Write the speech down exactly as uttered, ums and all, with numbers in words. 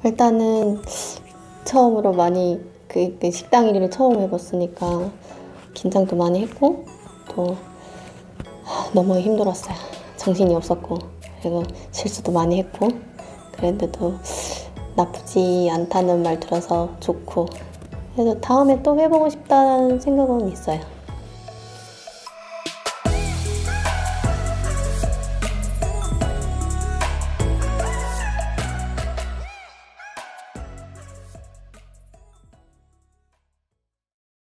일단은 처음으로 많이 그, 그 식당 일을 처음 해봤으니까 긴장도 많이 했고 또 너무 힘들었어요. 정신이 없었고 그리고 실수도 많이 했고 그랬는데도 나쁘지 않다는 말 들어서 좋고 그래서 다음에 또 해보고 싶다는 생각은 있어요.